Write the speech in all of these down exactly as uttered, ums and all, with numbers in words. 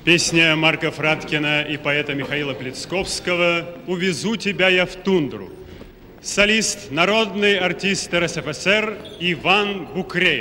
Песня Марка Фраткина и поэта Михаила Плецковского «Увезу тебя я в тундру». Солист, народный артист эр эс эф эс эр Иван Букреев.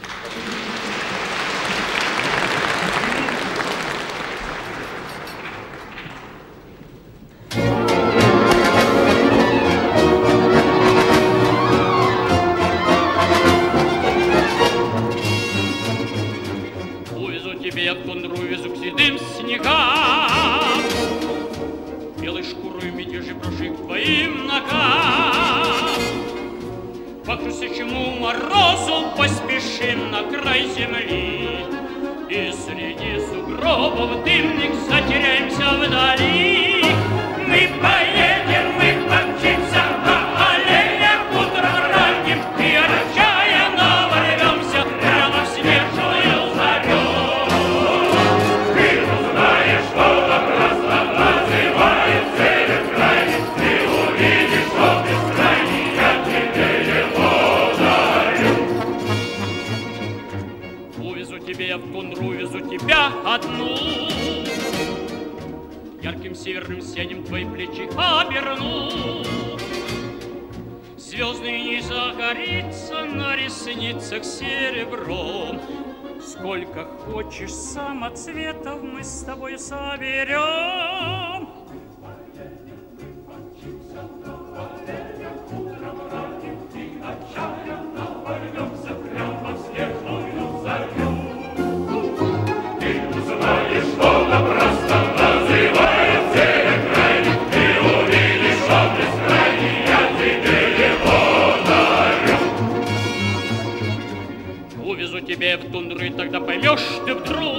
Увезу тебя я в тундру, увезу к седым снегам, белой шкурой мятежи броши к твоим ногам. По хрустящему морозу поспешим на край земли, и среди сугробов дымных затеряемся вдали. Мы поедем, мы помчимся на оленях утром ранним, и отчаянно ворвемся прямо в снежную зарю. Ты узнаешь, что напрасно называют север крайний, ты увидишь, что бескрайний, я тебе его дарю. Увезу тебя я в тундру, увезу тебя одну, ярким северным сиянием твои плечи оберну. Звездный не загорится на ресницах серебром. Сколько хочешь самоцветов мы с тобой соберем. Ты узнаешь, что напрасно называют север крайний, ты увидишь, что бескрайний, я тебе его дарю. Увезу тебя в тундру, и тогда поймешь ты вдруг,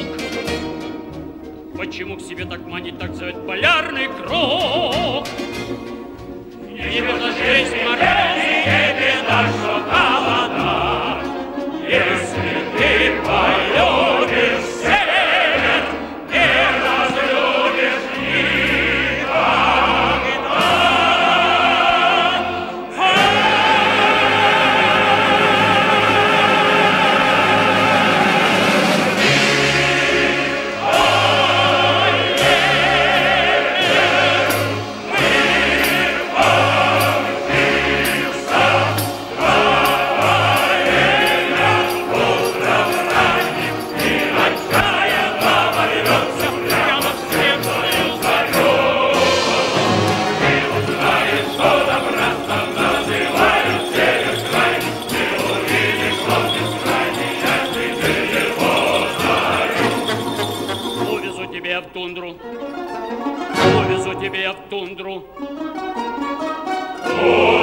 почему к себе так манит, так зовет полярный круг. Не беда жизнь морозы, не беда, что холода, если ты полюбишь север, не разлюбишь никогда. Увезу тебя в тундру, увезу тебя в тундру.